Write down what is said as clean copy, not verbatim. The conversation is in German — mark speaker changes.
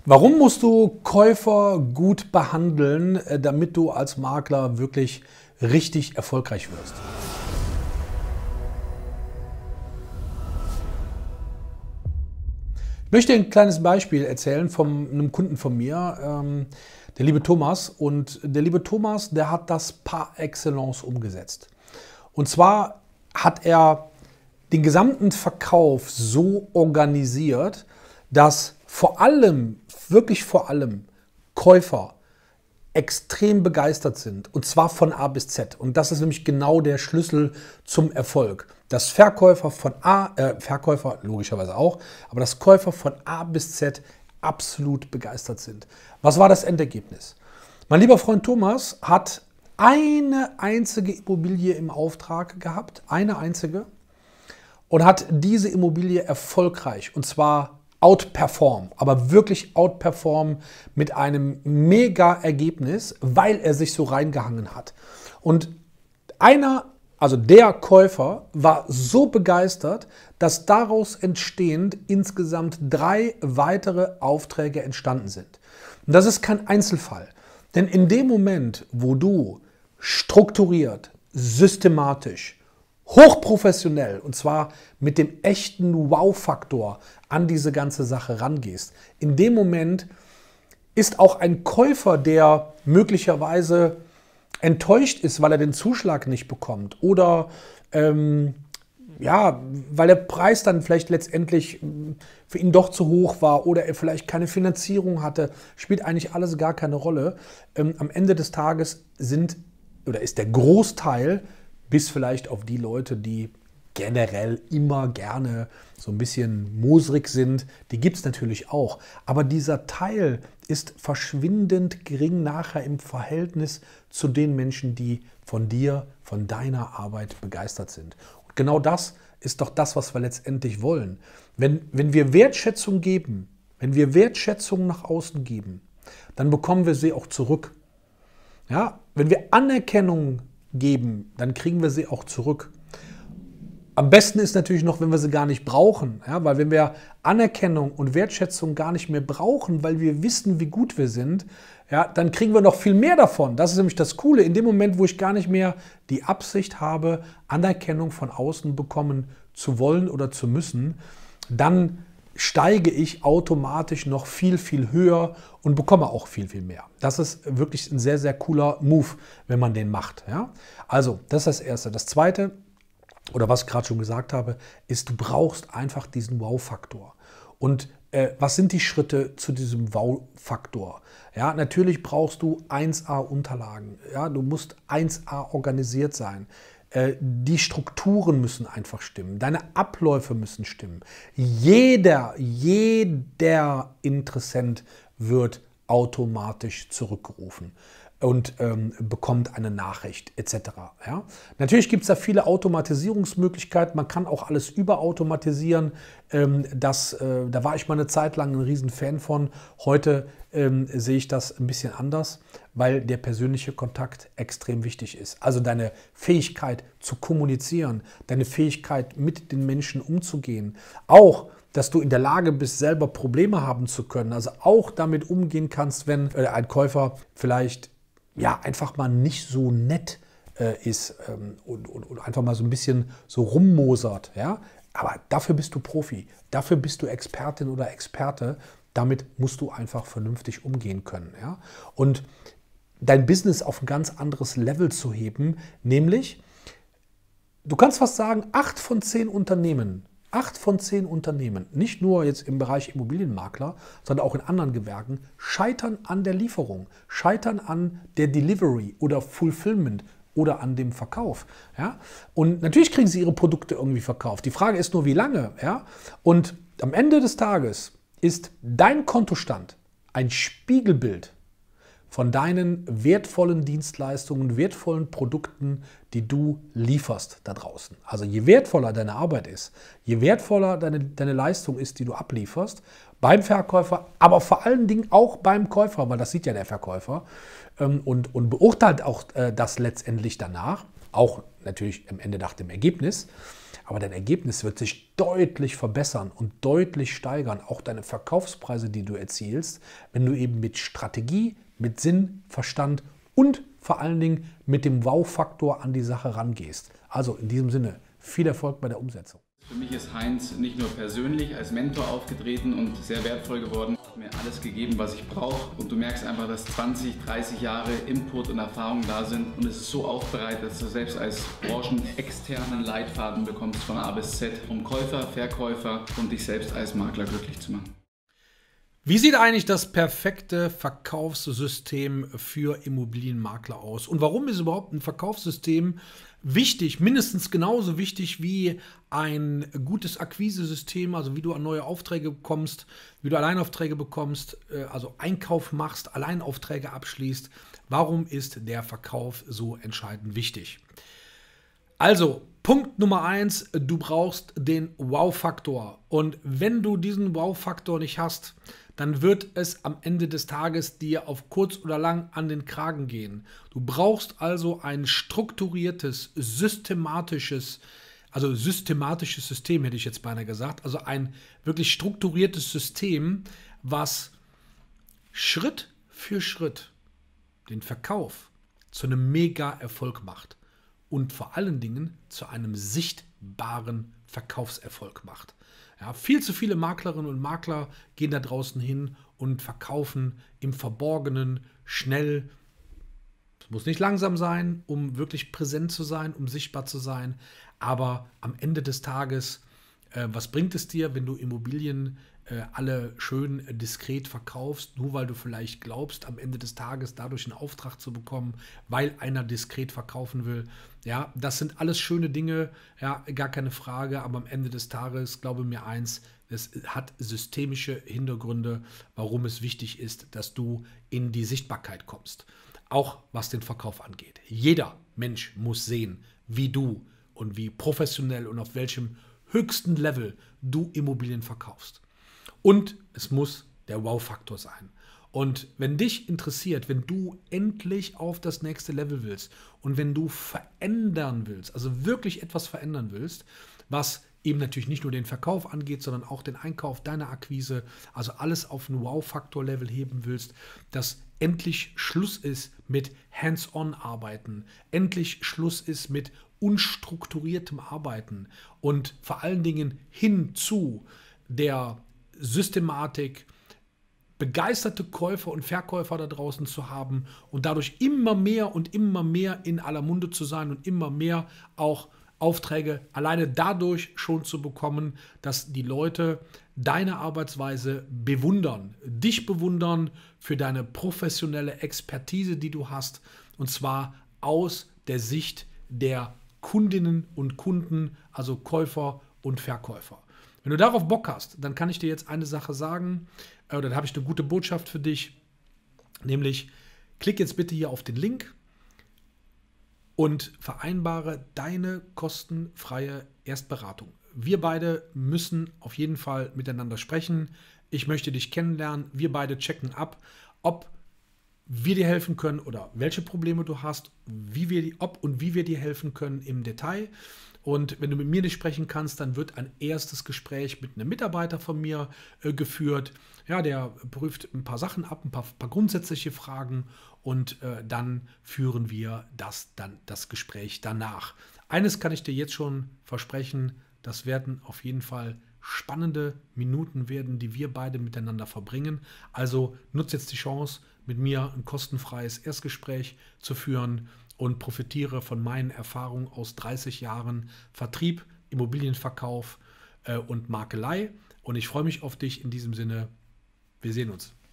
Speaker 1: Warum musst du Käufer gut behandeln, damit du als Makler wirklich richtig erfolgreich wirst? Ich möchte ein kleines Beispiel erzählen von einem Kunden von mir, der liebe Thomas. Und der liebe Thomas, der hat das par excellence umgesetzt. Und zwar hat er den gesamten Verkauf so organisiert, dass vor allem, wirklich vor allem Käufer extrem begeistert sind, und zwar von A bis Z. Und das ist nämlich genau der Schlüssel zum Erfolg. Dass Verkäufer Verkäufer logischerweise auch, aber dass Käufer von A bis Z absolut begeistert sind. Was war das Endergebnis? Mein lieber Freund Thomas hat eine einzige Immobilie im Auftrag gehabt, eine einzige, und hat diese Immobilie erfolgreich, und zwar outperform, aber wirklich outperform mit einem mega Ergebnis, weil er sich so reingehangen hat. Und der Käufer war so begeistert, dass daraus entstehend insgesamt 3 weitere Aufträge entstanden sind. Und das ist kein Einzelfall. Denn in dem Moment, wo du strukturiert, systematisch, hochprofessionell, und zwar mit dem echten Wow-Faktor an diese ganze Sache rangehst, in dem Moment ist auch ein Käufer, der möglicherweise enttäuscht ist, weil er den Zuschlag nicht bekommt oder weil der Preis dann vielleicht letztendlich für ihn doch zu hoch war oder er vielleicht keine Finanzierung hatte, spielt eigentlich alles gar keine Rolle. Am Ende des Tages ist der Großteil, bis vielleicht auf die Leute, die generell immer gerne so ein bisschen mosrig sind, die gibt es natürlich auch. Aber dieser Teil ist verschwindend gering nachher im Verhältnis zu den Menschen, die von dir, von deiner Arbeit begeistert sind. Und genau das ist doch das, was wir letztendlich wollen. Wenn wir Wertschätzung geben, wenn wir Wertschätzung nach außen geben, dann bekommen wir sie auch zurück. Ja? Wenn wir Anerkennung geben, dann kriegen wir sie auch zurück. Am besten ist natürlich noch, wenn wir sie gar nicht brauchen. Ja, weil wenn wir Anerkennung und Wertschätzung gar nicht mehr brauchen, weil wir wissen, wie gut wir sind, ja, dann kriegen wir noch viel mehr davon. Das ist nämlich das Coole. In dem Moment, wo ich gar nicht mehr die Absicht habe, Anerkennung von außen bekommen zu wollen oder zu müssen, dann steige ich automatisch noch viel, viel höher und bekomme auch viel, viel mehr. Das ist wirklich ein sehr, sehr cooler Move, wenn man den macht. Ja? Also, das ist das Erste. Das Zweite, oder was ich gerade schon gesagt habe, ist, du brauchst einfach diesen Wow-Faktor. Und was sind die Schritte zu diesem Wow-Faktor? Ja, natürlich brauchst du 1A-Unterlagen. Ja, du musst 1A organisiert sein. Die Strukturen müssen einfach stimmen. Deine Abläufe müssen stimmen. Jeder Interessent wird automatisch zurückgerufen und bekommt eine Nachricht etc. Ja? Natürlich gibt es da viele Automatisierungsmöglichkeiten. Man kann auch alles überautomatisieren. Da war ich mal eine Zeit lang ein Riesenfan von. Heute sehe ich das ein bisschen anders, weil der persönliche Kontakt extrem wichtig ist. Also deine Fähigkeit zu kommunizieren, deine Fähigkeit mit den Menschen umzugehen, auch dass du in der Lage bist, selber Probleme haben zu können, also auch damit umgehen kannst, wenn ein Käufer vielleicht einfach mal nicht so nett ist und einfach mal so ein bisschen so rummosert. Ja? Aber dafür bist du Profi, dafür bist du Expertin oder Experte, damit musst du einfach vernünftig umgehen können. Ja? Und dein Business auf ein ganz anderes Level zu heben, nämlich, du kannst fast sagen, 8 von 10 Unternehmen, nicht nur jetzt im Bereich Immobilienmakler, sondern auch in anderen Gewerken, scheitern an der Lieferung, scheitern an der Delivery oder Fulfillment oder an dem Verkauf. Ja? Und natürlich kriegen sie ihre Produkte irgendwie verkauft. Die Frage ist nur, wie lange. Ja? Und am Ende des Tages ist dein Kontostand ein Spiegelbild von deinen wertvollen Dienstleistungen, wertvollen Produkten, die du lieferst da draußen. Also je wertvoller deine Arbeit ist, je wertvoller deine Leistung ist, die du ablieferst, beim Verkäufer, aber vor allen Dingen auch beim Käufer, weil das sieht ja der Verkäufer und beurteilt auch das letztendlich danach, auch natürlich am Ende nach dem Ergebnis. aber dein Ergebnis wird sich deutlich verbessern und deutlich steigern. Auch deine Verkaufspreise, die du erzielst, wenn du eben mit Strategie, mit Sinn, Verstand und vor allen Dingen mit dem Wow-Faktor an die Sache rangehst. Also in diesem Sinne, viel Erfolg bei der Umsetzung.
Speaker 2: Für mich ist Heinz nicht nur persönlich als Mentor aufgetreten und sehr wertvoll geworden. Er hat mir alles gegeben, was ich brauche. Und du merkst einfach, dass 20, 30 Jahre Input und Erfahrung da sind. Und es ist so aufbereitet, dass du selbst als branchenexternen Leitfaden bekommst von A bis Z, um Käufer, Verkäufer und dich selbst als Makler glücklich zu machen.
Speaker 1: Wie sieht eigentlich das perfekte Verkaufssystem für Immobilienmakler aus? Und warum ist überhaupt ein Verkaufssystem wichtig, mindestens genauso wichtig wie ein gutes Akquisesystem, also wie du an neue Aufträge bekommst, wie du Alleinaufträge bekommst, also Einkauf machst, Alleinaufträge abschließt? Warum ist der Verkauf so entscheidend wichtig? Also, Punkt Nummer 1, du brauchst den Wow-Faktor. Und wenn du diesen Wow-Faktor nicht hast, dann wird es am Ende des Tages dir auf kurz oder lang an den Kragen gehen. Du brauchst also ein strukturiertes, systematisches System, hätte ich jetzt beinahe gesagt, also ein wirklich strukturiertes System, was Schritt für Schritt den Verkauf zu einem Mega-Erfolg macht und vor allen Dingen zu einem sichtbaren Verkaufserfolg macht. Ja, viel zu viele Maklerinnen und Makler gehen da draußen hin und verkaufen im Verborgenen, schnell. Es muss nicht langsam sein, um wirklich präsent zu sein, um sichtbar zu sein. Aber am Ende des Tages, was bringt es dir, wenn du Immobilien alle schön diskret verkaufst, nur weil du vielleicht glaubst, am Ende des Tages dadurch einen Auftrag zu bekommen, weil einer diskret verkaufen will. Ja, das sind alles schöne Dinge, ja, gar keine Frage, aber am Ende des Tages, glaube mir eins, es hat systemische Hintergründe, warum es wichtig ist, dass du in die Sichtbarkeit kommst. Auch was den Verkauf angeht. Jeder Mensch muss sehen, wie du und wie professionell und auf welchem höchsten Level du Immobilien verkaufst. Und es muss der Wow-Faktor sein. Und wenn dich interessiert, wenn du endlich auf das nächste Level willst und wenn du verändern willst, also wirklich etwas verändern willst, was eben natürlich nicht nur den Verkauf angeht, sondern auch den Einkauf, deine Akquise, also alles auf ein Wow-Faktor-Level heben willst, dass endlich Schluss ist mit Hands-on-Arbeiten, endlich Schluss ist mit unstrukturiertem Arbeiten und vor allen Dingen hin zu der Systematik, begeisterte Käufer und Verkäufer da draußen zu haben und dadurch immer mehr und immer mehr in aller Munde zu sein und immer mehr auch Aufträge alleine dadurch schon zu bekommen, dass die Leute deine Arbeitsweise bewundern, dich bewundern für deine professionelle Expertise, die du hast, und zwar aus der Sicht der Kundinnen und Kunden, also Käufer und Verkäufer. Wenn du darauf Bock hast, dann kann ich dir jetzt eine Sache sagen, oder dann habe ich eine gute Botschaft für dich, nämlich klick jetzt bitte hier auf den Link und vereinbare deine kostenfreie Erstberatung. Wir beide müssen auf jeden Fall miteinander sprechen. Ich möchte dich kennenlernen. Wir beide checken ab, ob wir dir helfen können oder welche Probleme du hast, ob und wie wir dir helfen können im Detail. Und wenn du mit mir nicht sprechen kannst, dann wird ein erstes Gespräch mit einem Mitarbeiter von mir geführt. Ja, der prüft ein paar Sachen ab, ein paar grundsätzliche Fragen und dann führen wir das Gespräch danach. Eines kann ich dir jetzt schon versprechen, das werden auf jeden Fall spannende Minuten werden, die wir beide miteinander verbringen. Also nutze jetzt die Chance, mit mir ein kostenfreies Erstgespräch zu führen und profitiere von meinen Erfahrungen aus 30 Jahren Vertrieb, Immobilienverkauf und Makelei. Und ich freue mich auf dich in diesem Sinne. Wir sehen uns.